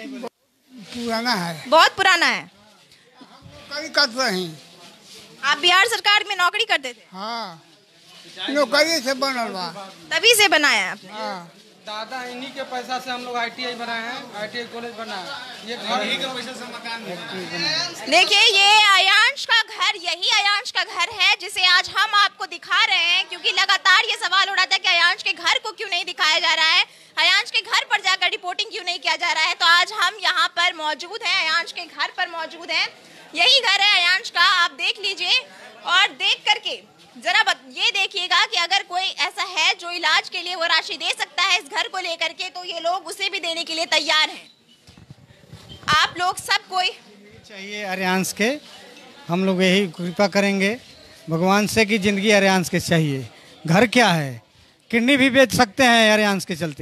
पुराना है, बहुत पुराना है। नौकरी करते हैं। आप बिहार सरकार में नौकरी करते थे? हाँ, नौकरी से बनल बा, तभी से बनाया आपने? हाँ। दादा इन्हीं के पैसा से हम लोग आईटीआई बनाए हैं, आईटीआई कॉलेज बना है, ये घर ही के पैसे से मकान है। देखिए ये अयांश का घर, यही अयांश का घर है जिसे आज हम आपको दिखा रहे हैं, क्योंकि लगातार ये सवाल हो रहा था कि अयांश के घर को क्यों नहीं दिखाया जा रहा है, अयांश के घर पर जाकर रिपोर्टिंग क्यों नहीं किया जा रहा है। तो आज हम यहाँ पर मौजूद हैं, अयांश के घर पर मौजूद हैं। यही घर है अयांश का, आप देख लीजिए और देख करके जरा ये देखिएगा कि अगर कोई ऐसा है जो इलाज के लिए वो राशि दे सकता है इस घर को लेकर के, तो ये लोग उसे भी देने के लिए तैयार हैं। आप लोग सब कोई चाहिए अरियांश के, हम लोग यही कृपा करेंगे भगवान से कि जिंदगी अरियांश के चाहिए। घर क्या है, किडनी भी बेच सकते हैं अरियांश के चलते।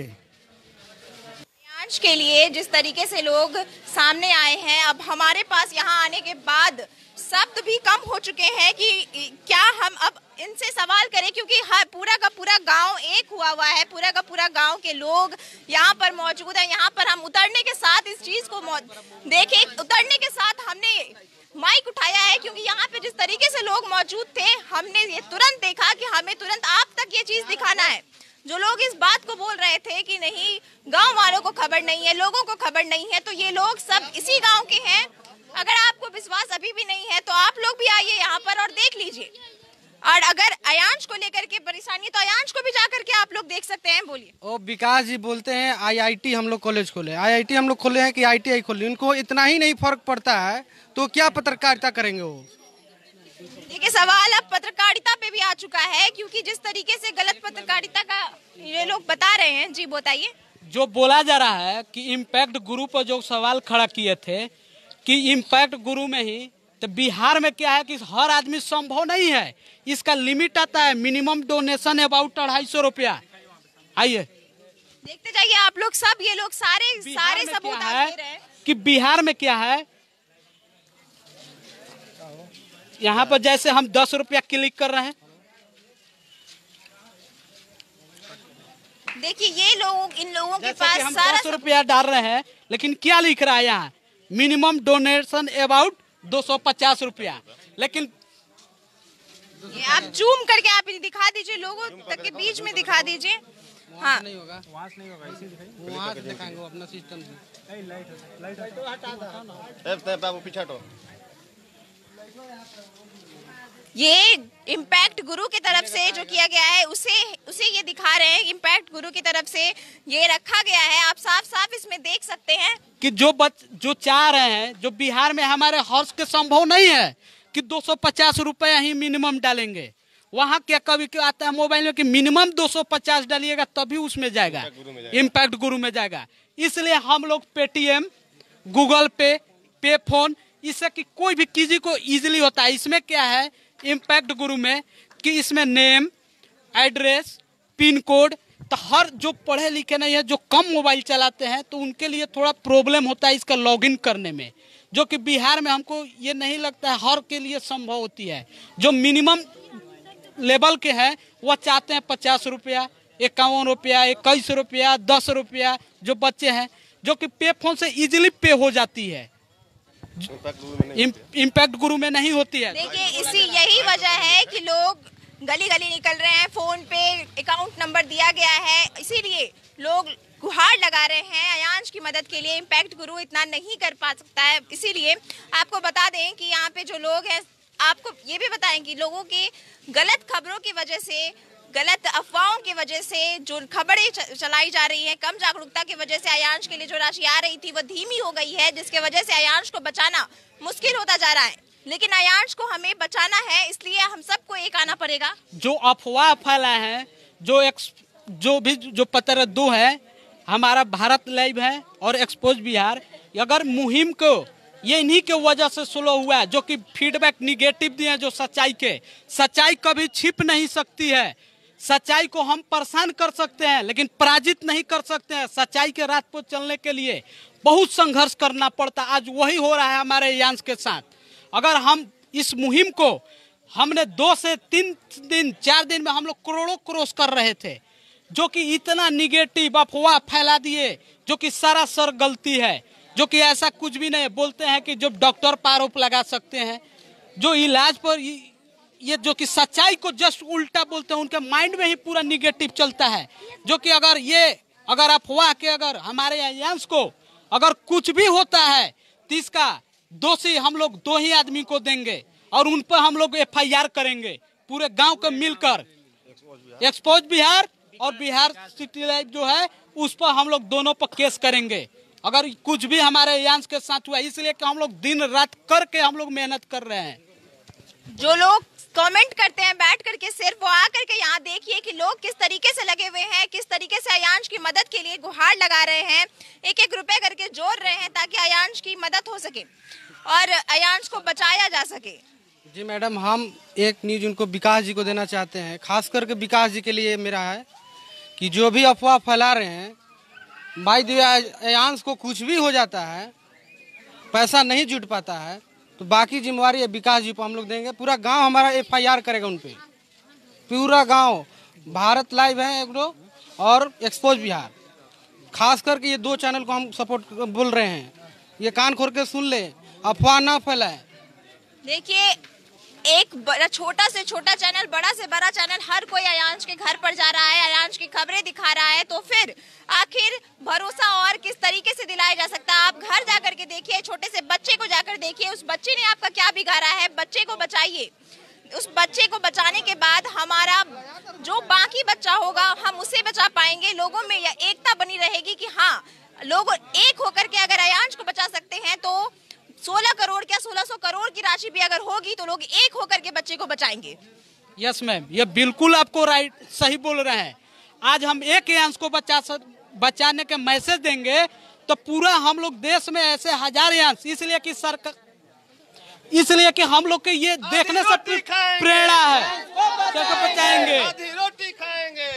अरियांश के लिए जिस तरीके से लोग सामने आए हैं, अब हमारे पास यहाँ आने के बाद शब्द भी कम हो चुके हैं कि क्या हम अब इनसे सवाल करें, क्योंकि हर पूरा का पूरा गांव एक हुआ हुआ है, पूरा का पूरा गांव के लोग यहाँ पर मौजूद हैं। यहाँ पर हम उतरने के साथ इस चीज को देखे, उतरने के साथ हमने माइक उठाया है, क्योंकि यहाँ पे जिस तरीके से लोग मौजूद थे हमने ये तुरंत देखा कि हमें तुरंत आप तक ये चीज दिखाना है। जो लोग इस बात को बोल रहे थे कि नहीं गाँव वालों को खबर नहीं है, लोगों को खबर नहीं है, तो ये लोग सब इसी गाँव के हैं। अगर आपको विश्वास अभी भी नहीं है तो आप लोग भी आइए यहाँ पर और देख लीजिए। और अगर अयांश को लेकर के परेशानी तो अयांश को भी जाकर के आप लोग देख सकते हैं। बोलिए। ओ विकास जी बोलते हैं आईआईटी हम लोग कॉलेज खोले, आईआईटी हम लोग खोले हैं कि आईटीआई खोले, उनको इतना ही नहीं फर्क पड़ता है तो क्या पत्रकारिता करेंगे वो? देखिए सवाल अब पत्रकारिता पे भी आ चुका है, क्योंकि जिस तरीके से गलत पत्रकारिता का ये लोग बता रहे हैं। जी बताइए। जो बोला जा रहा है कि इम्पैक्ट गुरु पर जो सवाल खड़ा किए थे कि इम्पैक्ट गुरु में ही, तो बिहार में क्या है कि हर आदमी संभव नहीं है, इसका लिमिट आता है, मिनिमम डोनेशन अबाउट अढ़ाई सौ रुपया। आइए देखते जाइए आप लोग सब, ये लोग सारे सारे सबूत दे रहे हैं कि बिहार में क्या है। यहाँ पर जैसे हम दस रुपया क्लिक कर रहे हैं, देखिए ये लोग, इन लोगों के पास हम सारा दस रुपया डाल रहे हैं, लेकिन क्या लिख रहा है यहाँ, मिनिमम डोनेशन अबाउट दो सौ पचास रुपया। लेकिन आप जूम करके आप दिखा दीजिए, लोगों तक के बीच में दिखा दीजिए। हाँ नहीं होगा, वहाँ से नहीं होगा, इसी दिखाइए, वहाँ से दिखाएंगे वो अपना सिस्टम से। ये इम्पैक्ट गुरु की तरफ से जो किया गया है उसे उसे ये दिखा रहे हैं। इम्पैक्ट गुरु की तरफ से ये रखा गया है, आप साफ साफ इसमें देख सकते हैं कि जो बच जो चाह रहे हैं, जो बिहार में हमारे हर्ष के संभव नहीं है कि दो सौ पचास रुपया ही मिनिमम डालेंगे। वहाँ क्या कभी क्यों आता है मोबाइल में कि मिनिमम दो सौ पचास डालिएगा तभी उसमें जाएगा, इम्पैक्ट गुरु में जाएगा। इसलिए हम लोग पेटीएम, गूगल पे, पे फोन, इससे कि कोई भी किसी को इजीली होता है। इसमें क्या है इम्पैक्ट गुरु में कि इसमें नेम, एड्रेस, पिन कोड, तो हर जो पढ़े लिखे नहीं है, जो कम मोबाइल चलाते हैं, तो उनके लिए थोड़ा प्रॉब्लम होता है इसका लॉगिन करने में, जो कि बिहार में हमको ये नहीं लगता है हर के लिए संभव होती है। जो मिनिमम लेवल के हैं वह चाहते हैं पचास रुपया, इक्यावन रुपया, इक्कीस रुपया, दस रुपया, जो बच्चे हैं जो कि पे फोन से इजीली पे हो जाती है, इम्पैक्ट गुरु में नहीं होती है। देखिए इसी यही वजह है कि लोग गली गली निकल रहे हैं, फोन पे अकाउंट नंबर दिया गया है, इसीलिए लोग गुहार लगा रहे हैं अयांश की मदद के लिए। इम्पैक्ट गुरु इतना नहीं कर पा सकता है, इसीलिए आपको बता दें कि यहाँ पे जो लोग हैं, आपको ये भी बताएं कि लोगों की गलत खबरों की वजह से, गलत अफवाहों की वजह से जो खबरें चलाई जा रही हैं, कम जागरूकता की वजह से अयांश के लिए जो राशि आ रही थी वो धीमी हो गई है, जिसके वजह से अयांश को बचाना मुश्किल होता जा रहा है। लेकिन अयांश को हमें बचाना है, इसलिए हम सबको एक आना पड़ेगा। जो अफवाह फैला है, जो एक जो भी जो पत्र दो है, हमारा भारत लाइव है और एक्सपोज बिहार, अगर मुहिम को ये इन्हीं के वजह से स्लो हुआ है, जो कि फीडबैक निगेटिव दिए हैं, जो सच्चाई के, सच्चाई कभी छिप नहीं सकती है। सच्चाई को हम परेशान कर सकते हैं लेकिन पराजित नहीं कर सकते हैं। सच्चाई के राह पर चलने के लिए बहुत संघर्ष करना पड़ता है, आज वही हो रहा है हमारे अयांश के साथ। अगर हम इस मुहिम को हमने दो से तीन दिन चार दिन में हम लोग करोड़ों क्रॉस कर रहे थे, जो कि इतना निगेटिव अफवाह फैला दिए, जो कि सरासर गलती है, जो कि ऐसा कुछ भी नहीं। बोलते हैं कि जो डॉक्टर पर आरोप लगा सकते हैं, जो इलाज पर ये जो कि सच्चाई को जस्ट उल्टा बोलते हैं, उनके माइंड में ही पूरा निगेटिव चलता है। जो कि अगर ये अगर अफवाह के अगर हमारे अयांश को अगर कुछ भी होता है तो इसका दोषी हम लोग दो ही आदमी को देंगे और उन पर हम लोग एफ आई आर करेंगे पूरे गांव को मिलकर। एक्सपोज बिहार और बिहार सिटी लाइव जो है उस पर हम लोग दोनों पर केस करेंगे अगर कुछ भी हमारे अयांश के साथ हुआ, इसलिए कि हम लोग दिन रात करके हम लोग मेहनत कर रहे हैं। जो लोग कमेंट करते हैं बैठ करके, सिर्फ वो आकर के यहाँ देखिए कि लोग किस तरीके से लगे हुए हैं, किस तरीके से अयांश की मदद के लिए गुहार लगा रहे हैं, एक एक रुपए करके जोड़ रहे हैं ताकि अयांश की मदद हो सके और अयांश को बचाया जा सके। जी मैडम, हम एक न्यूज उनको विकास जी को देना चाहते हैं, खास करके विकास जी के लिए मेरा है कि जो भी अफवाह फैला रहे हैं, भाई दिव्या अयांश को कुछ भी हो जाता है, पैसा नहीं जुट पाता है, तो बाकी जिम्मेवारी है विकास जी को हम लोग देंगे। पूरा गांव हमारा एफ आई आर करेगा उन पे, पूरा गांव। भारत लाइव है एक दो और एक्सपोज बिहार, खास करके ये दो चैनल को हम सपोर्ट बोल रहे हैं, ये कान खोल के सुन ले, अफवाह ना फैलाए। देखिए एक बड़ा छोटा से छोटा चैनल, बड़ा से बड़ा चैनल, हर कोई अयांश के घर पर जा रहा है, अयांश की खबरें दिखा रहा है, तो फिर आखिर भरोसा और किस तरीके से दिलाया जा सकता है। आप घर जाकर के देखिए, छोटे से बच्चे को जाकर देखिए, उस बच्चे ने आपका क्या बिगाड़ा है, बच्चे को बचाइए। उस बच्चे को बचाने के बाद हमारा जो बाकी बच्चा होगा हम उसे बचा पाएंगे। लोगों में यह एकता बनी रहेगी कि हाँ, लोग एक होकर के अगर अयांश को बचा सकते हैं तो सोलह करोड़ क्या सोलह सौ करोड़ की राशि भी अगर होगी तो लोग एक होकर के बच्चे को बचाएंगे। यस मैम, ये बिल्कुल आपको राइट सही बोल रहे हैं। आज हम एक अयांश को बचा बचाने के मैसेज देंगे तो पूरा हम लोग देश में ऐसे हजार अयांश, इसलिए कि सरकार, इसलिए कि हम लोग के ये देखने से प्रेरणा है कैसे बचाएंगे। रोटी खाएंगे,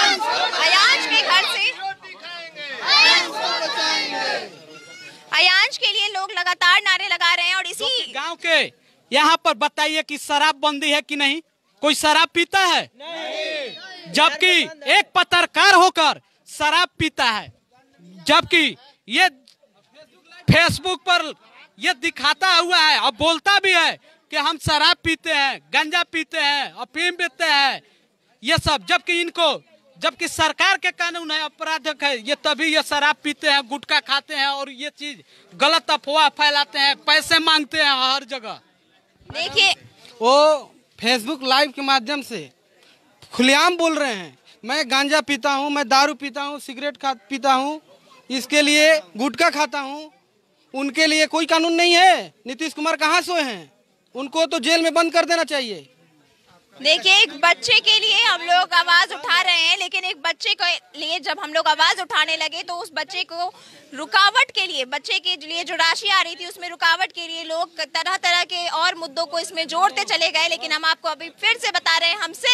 अयांश के घर से अयांश के लिए लोग लगातार नारे लगा रहे हैं और इसी गांव के यहाँ पर बताइए कि शराब बंदी है कि नहीं? कोई शराब पीता है? नहीं। जबकि एक पत्रकार होकर शराब पीता है, जबकि ये फेसबुक पर ये दिखाता हुआ है और बोलता भी है कि हम शराब पीते हैं, गांजा पीते हैं, अफीम पीते हैं, ये सब। जबकि इनको जबकि सरकार के कानून है, अपराधक है, ये तभी ये शराब पीते हैं, गुटखा खाते हैं और ये चीज गलत अफवाह फैलाते हैं, पैसे मांगते हैं हर जगह। देखिए वो फेसबुक लाइव के माध्यम से खुलेआम बोल रहे हैं, मैं गांजा पीता हूँ, मैं दारू पीता हूँ, सिगरेट खा पीता हूँ, इसके लिए गुटखा खाता हूँ। उनके लिए कोई कानून नहीं है। नीतीश कुमार कहाँ सोए हैं? उनको तो जेल में बंद कर देना चाहिए। देखिए एक बच्चे के लिए हम लोग आवाज उठा रहे हैं, लेकिन एक बच्चे के लिए जब हम लोग आवाज उठाने लगे तो उस बच्चे को रुकावट के लिए, बच्चे के लिए जो राशि आ रही थी उसमें रुकावट के लिए लोग तरह तरह के और मुद्दों को इसमें जोड़ते चले गए। लेकिन हम आपको अभी फिर से बता रहे हैं, हम सिर्फ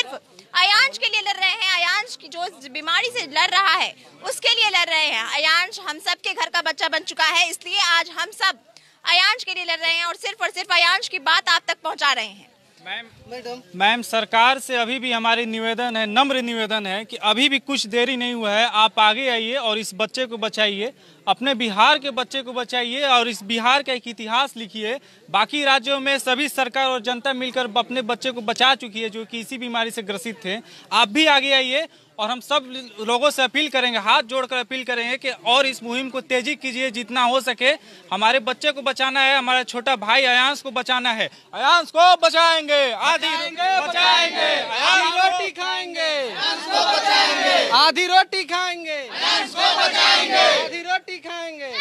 अयांश के लिए लड़ रहे हैं, अयांश की जो बीमारी से लड़ रहा है उसके लिए लड़ रहे हैं। अयांश हम सब के घर का बच्चा बन चुका है, इसलिए आज हम सब अयांश के लिए लड़ रहे हैं और सिर्फ और सिर्फ अयांश की बात आप तक पहुंचा रहे हैं। मैम मैम सरकार से अभी भी हमारी निवेदन है, नम्र निवेदन है कि अभी भी कुछ देरी नहीं हुआ है, आप आगे आइए और इस बच्चे को बचाइए, अपने बिहार के बच्चे को बचाइए और इस बिहार का एक इतिहास लिखिए। बाकी राज्यों में सभी सरकार और जनता मिलकर अपने बच्चे को बचा चुकी है जो कि इसी बीमारी से ग्रसित थे। आप भी आगे आइए और हम सब लोगों से अपील करेंगे, हाथ जोड़कर अपील करेंगे कि और इस मुहिम को तेजी कीजिए जितना हो सके। हमारे बच्चे को बचाना है, हमारा छोटा भाई अयांश को बचाना है। अयांश को बचाएंगे, आधी बचाएंगे, आधी रोटी खाएंगे, आधी रोटी खाएंगे, आधी रोटी खाएंगे।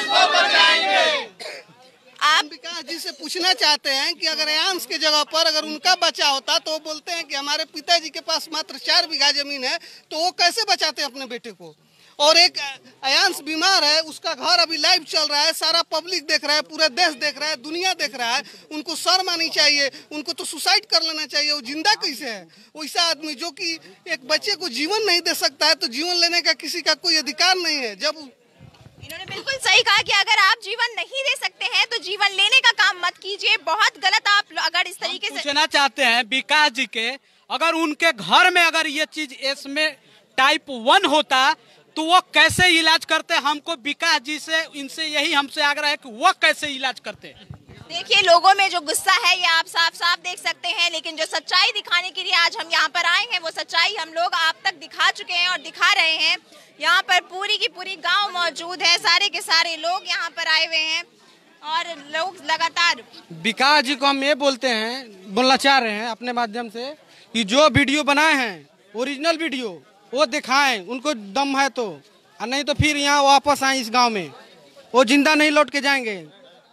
आप विकास जी से पूछना चाहते हैं कि अगर अयांश के जगह पर अगर उनका बच्चा होता तो वो बोलते हैं कि हमारे पिताजी के पास मात्र चार बीघा जमीन है, तो वो कैसे बचाते हैं अपने बेटे को। और एक अयांश बीमार है, उसका घर अभी लाइव चल रहा है, सारा पब्लिक देख रहा है, पूरा देश देख रहा है, दुनिया देख रहा है। उनको शर्म आनी चाहिए, उनको तो सुसाइड कर लेना चाहिए। वो जिंदा कैसे है? वैसा आदमी जो कि एक बच्चे को जीवन नहीं दे सकता है, तो जीवन लेने का किसी का कोई अधिकार नहीं है। जब इन्होंने बिल्कुल सही कहा कि अगर आप जीवन नहीं दे सकते हैं तो जीवन लेने का काम मत कीजिए। बहुत गलत आप अगर इस तरीके से पूछना चाहते हैं विकास जी के, अगर उनके घर में अगर ये चीज इसमें टाइप वन होता तो वो कैसे इलाज करते? हमको विकास जी से इनसे यही हमसे आग्रह है कि वो कैसे इलाज करते। देखिए लोगों में जो गुस्सा है ये आप साफ साफ देख सकते हैं, लेकिन जो सच्चाई दिखाने के लिए आज हम यहाँ पर आए हैं वो सच्चाई हम लोग आप तक दिखा चुके हैं और दिखा रहे हैं। यहाँ पर पूरी की पूरी गांव मौजूद है, सारे के सारे लोग यहाँ पर आए हुए हैं और लोग लगातार विकास जी को हम ये बोलते हैं, बोलना चाह रहे हैं अपने माध्यम से कि जो वीडियो बनाए हैं ओरिजिनल वीडियो वो दिखाएं, उनको दम है तो, और नहीं तो फिर यहाँ वापस आए इस गांव में, वो जिंदा नहीं लौट के जाएंगे।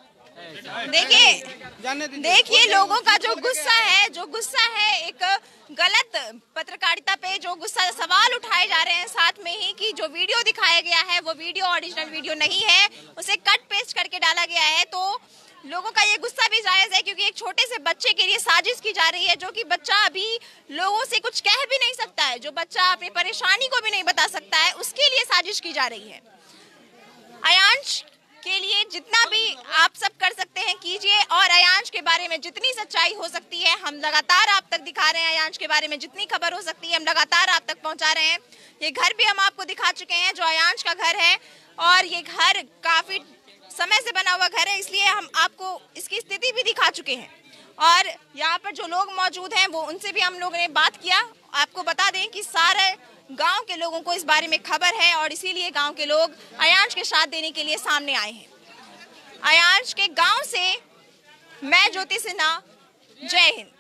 देखिए देखिए लोगों का जो गुस्सा है, जो गुस्सा है एक गलत पत्रकारिता पे जो गुस्सा सवाल उठाए जा रहे हैं, साथ में ही कि जो वीडियो दिखाया गया है वो वीडियो ओरिजिनल वीडियो नहीं है, उसे कट पेस्ट करके डाला गया है। तो लोगों का ये गुस्सा भी जायज है क्योंकि एक छोटे से बच्चे के लिए साजिश की जा रही है, जो कि बच्चा अभी लोगों से कुछ कह भी नहीं सकता है, जो बच्चा अपनी परेशानी को भी नहीं बता सकता है, उसके लिए साजिश की जा रही है। अयांश के लिए जितना भी आप सब कर सकते हैं कीजिए और अयांश के बारे में जितनी सच्चाई हो सकती है हम लगातार आप तक दिखा रहे हैं। अयांश के बारे में जितनी खबर हो सकती है हम लगातार आप तक पहुंचा रहे हैं। ये घर भी हम आपको दिखा चुके हैं जो अयांश का घर है, और ये घर काफी समय से बना हुआ घर है, इसलिए हम आपको इसकी स्थिति भी दिखा चुके हैं। और यहाँ पर जो लोग मौजूद हैं वो उनसे भी हम लोगों ने बात किया। आपको बता दें कि सारे गांव के लोगों को इस बारे में खबर है और इसीलिए गांव के लोग अयांश के साथ देने के लिए सामने आए हैं। अयांश के गांव से मैं ज्योति सिन्हा, जय हिंद।